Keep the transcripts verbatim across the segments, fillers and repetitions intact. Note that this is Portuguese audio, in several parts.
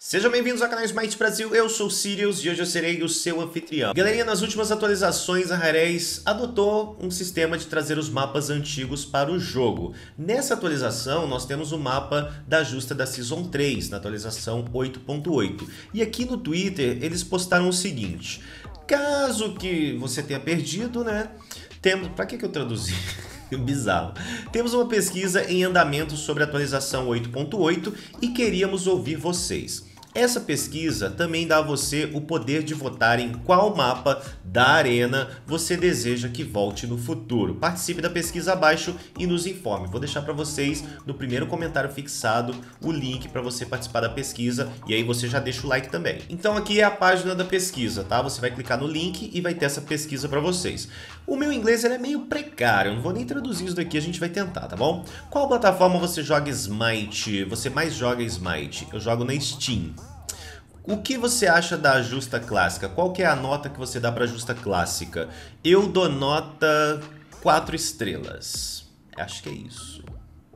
Sejam bem-vindos ao canal Smite Brasil, eu sou o Sirius e hoje eu serei o seu anfitrião. Galerinha, nas últimas atualizações a Rare adotou um sistema de trazer os mapas antigos para o jogo. Nessa atualização nós temos o mapa da Justa da Season três, na atualização oito ponto oito. E aqui no Twitter eles postaram o seguinte: caso que você tenha perdido, né, temos... Pra que que eu traduzi? Bizarro. Temos uma pesquisa em andamento sobre a atualização oito ponto oito e queríamos ouvir vocês. Essa pesquisa também dá a você o poder de votar em qual mapa da arena você deseja que volte no futuro. Participe da pesquisa abaixo e nos informe. Vou deixar para vocês no primeiro comentário fixado o link para você participar da pesquisa e aí você já deixa o like também. Então aqui é a página da pesquisa, tá? Você vai clicar no link e vai ter essa pesquisa para vocês. O meu inglês ele é meio precário, eu não vou nem traduzir isso daqui, a gente vai tentar, tá bom? Qual plataforma você joga Smite? Você mais joga Smite? Eu jogo na Steam. O que você acha da Justa Clássica? Qual que é a nota que você dá para a Justa Clássica? Eu dou nota quatro estrelas. Acho que é isso.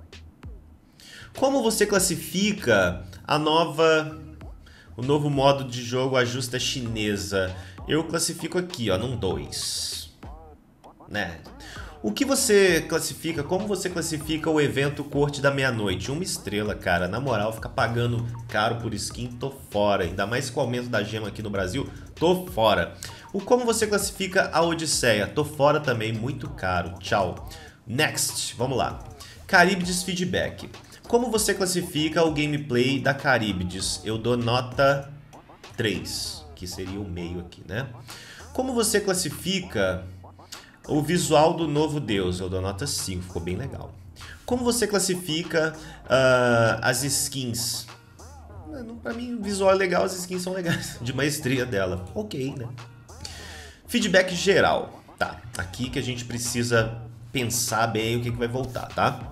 Como você classifica a nova, o novo modo de jogo, a Justa Chinesa? Eu classifico aqui, ó, num dois. Né? O que você classifica, como você classifica o evento Corte da Meia-Noite? Uma estrela, cara. Na moral, ficar pagando caro por skin, tô fora. Ainda mais com o aumento da gema aqui no Brasil, tô fora. O como você classifica a Odisseia? Tô fora também, muito caro. Tchau. Next, vamos lá. Caribdis Feedback. Como você classifica o gameplay da Caribdis? Eu dou nota três, que seria o meio aqui, né? Como você classifica o visual do novo Deus? Eu dou nota cinco, ficou bem legal. Como você classifica uh, as skins? Pra mim o visual é legal, as skins são legais. De maestria dela, ok, né? Feedback geral. Tá, aqui que a gente precisa pensar bem o que, que vai voltar, tá?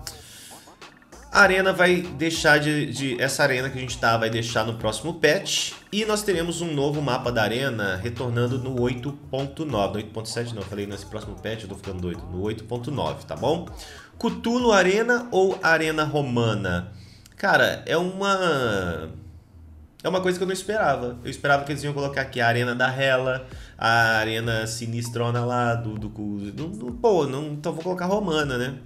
A arena vai deixar de, de... Essa arena que a gente tá vai deixar no próximo patch. E nós teremos um novo mapa da arena retornando no oito ponto nove. No oito ponto sete não, eu falei nesse próximo patch, eu tô ficando doido. No oito ponto nove, tá bom? Cthulhu Arena ou Arena Romana? Cara, é uma... É uma coisa que eu não esperava. Eu esperava que eles iam colocar aqui a Arena da Hela, a Arena Sinistrona lá do... do, do, do pô, não, então vou colocar Romana, né?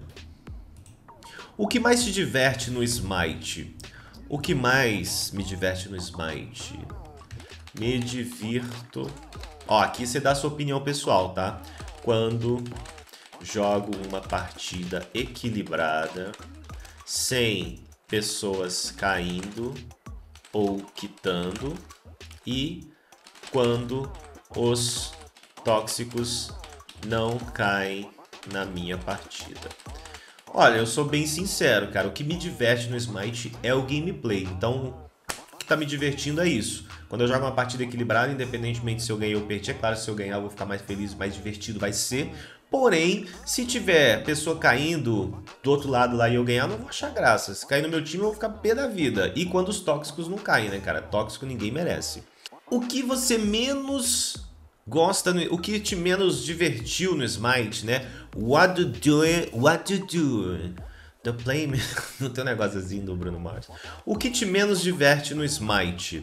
O que mais te diverte no Smite? O que mais me diverte no Smite? Me divirto... Ó, aqui você dá a sua opinião pessoal, tá? Quando jogo uma partida equilibrada, sem pessoas caindo ou quitando, e quando os tóxicos não caem na minha partida. Olha, eu sou bem sincero, cara. O que me diverte no Smite é o gameplay. Então, o que tá me divertindo é isso. Quando eu jogo uma partida equilibrada, independentemente se eu ganhei ou perdi, é claro, se eu ganhar eu vou ficar mais feliz, mais divertido vai ser. Porém, se tiver pessoa caindo do outro lado lá e eu ganhar, eu não vou achar graça. Se cair no meu time, eu vou ficar pé da vida. E quando os tóxicos não caem, né, cara? Tóxico ninguém merece. O que você menos gosta, no, o que te menos divertiu no Smite, né? What you do, what you do, the play... Não tem um negócio assim do Bruno Mars. O que te menos diverte no Smite?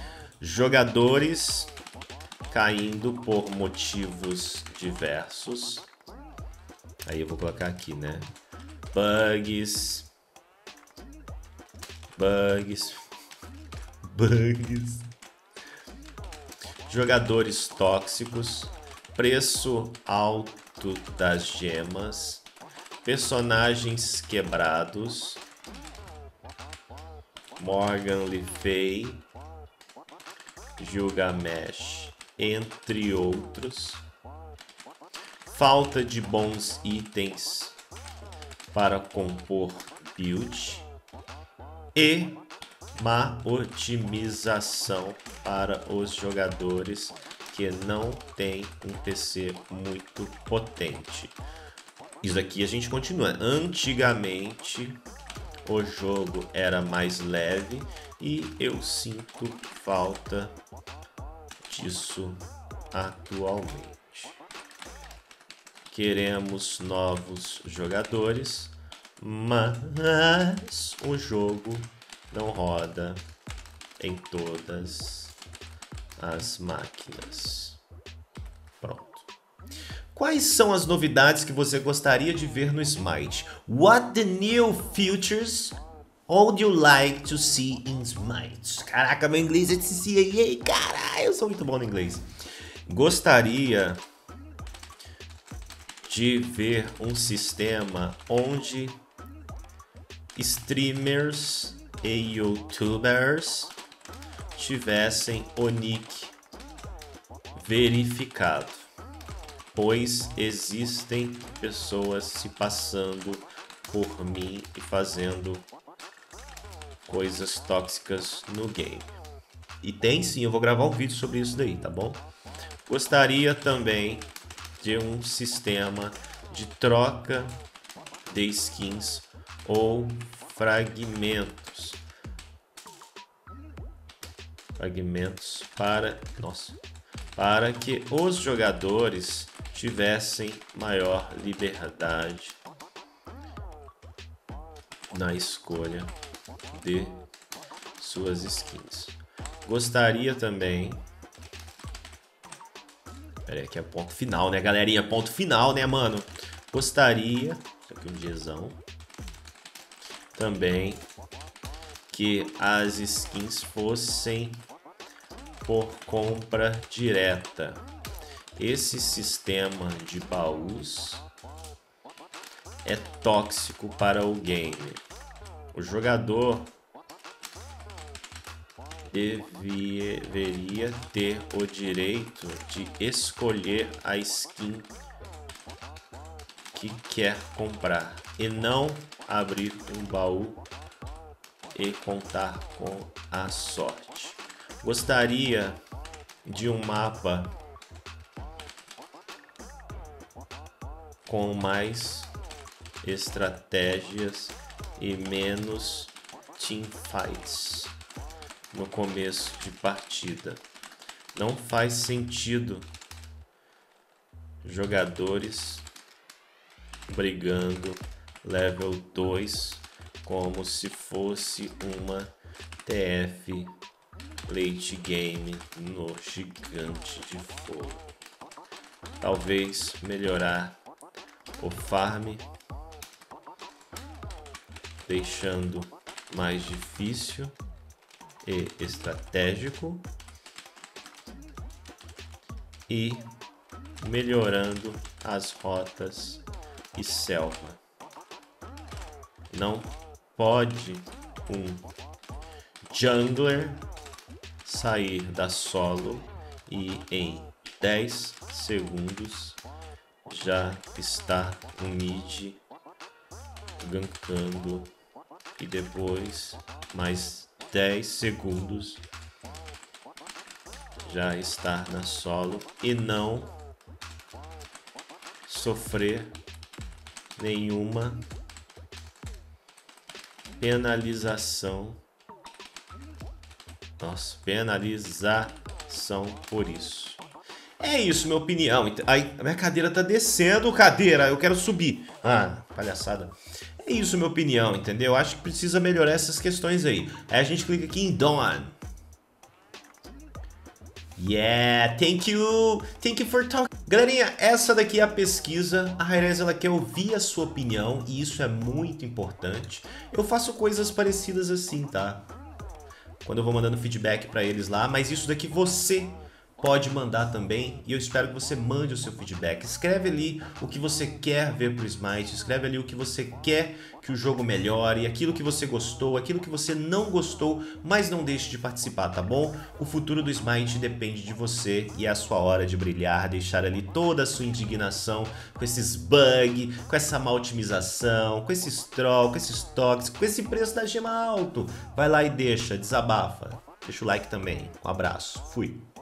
Jogadores caindo por motivos diversos. Aí eu vou colocar aqui, né? Bugs. Bugs. Bugs. Jogadores tóxicos, preço alto das gemas, personagens quebrados, Morgan Le Fay, Gilgamesh, entre outros, falta de bons itens para compor build e má otimização para os jogadores que não tem um P C muito potente. Isso aqui a gente continua. Antigamente o jogo era mais leve e eu sinto falta disso atualmente. Queremos novos jogadores, mas o jogo não roda em todas as máquinas. Pronto. Quais são as novidades que você gostaria de ver no Smite? What the new features would you like to see in Smite? Caraca, meu inglês é C A A, caralho, eu sou muito bom no inglês. Gostaria de ver um sistema onde streamers e youtubers tivessem o nick verificado, pois existem pessoas se passando por mim e fazendo coisas tóxicas no game. E tem sim, eu vou gravar um vídeo sobre isso daí, tá bom? Gostaria também de um sistema de troca de skins ou fragmentos. Fragmentos para, nossa, para que os jogadores tivessem maior liberdade na escolha de suas skins. Gostaria também... Pera aí, que é ponto final, né, galerinha? Ponto final, né, mano? Gostaria... Isso aqui é um diazão. Também que as skins fossem por compra direta. Esse sistema de baús é tóxico para o game. O jogador devia, deveria ter o direito de escolher a skin que quer comprar e não abrir um baú e contar com a sorte. Gostaria de um mapa com mais estratégias e menos teamfights no começo de partida. Não faz sentido jogadores brigando level dois como se fosse uma T F late game no Gigante de Fogo. Talvez melhorar o farm, deixando mais difícil e estratégico, e melhorando as rotas e selva. Não pode um jungler sair da solo e em dez segundos já está no mid gankando e depois mais dez segundos já está na solo e não sofrer nenhuma penalização. Nossa, penalização por isso. É isso, minha opinião. Ai, a minha cadeira tá descendo, cadeira. Eu quero subir. Ah, palhaçada. É isso, minha opinião, entendeu? Acho que precisa melhorar essas questões aí. Aí a gente clica aqui em Done. Yeah, thank you. Thank you for talking. Galerinha, essa daqui é a pesquisa. A Hi-Rez, ela quer ouvir a sua opinião e isso é muito importante. Eu faço coisas parecidas assim, tá? Quando eu vou mandando feedback pra eles lá, mas isso daqui você pode mandar também, e eu espero que você mande o seu feedback. Escreve ali o que você quer ver pro Smite, escreve ali o que você quer que o jogo melhore, aquilo que você gostou, aquilo que você não gostou, mas não deixe de participar, tá bom? O futuro do Smite depende de você e é a sua hora de brilhar, deixar ali toda a sua indignação com esses bugs, com essa má otimização, com esses troll, com esses tóxicos, com esse preço da gema alto. Vai lá e deixa, desabafa. Deixa o like também. Um abraço. Fui.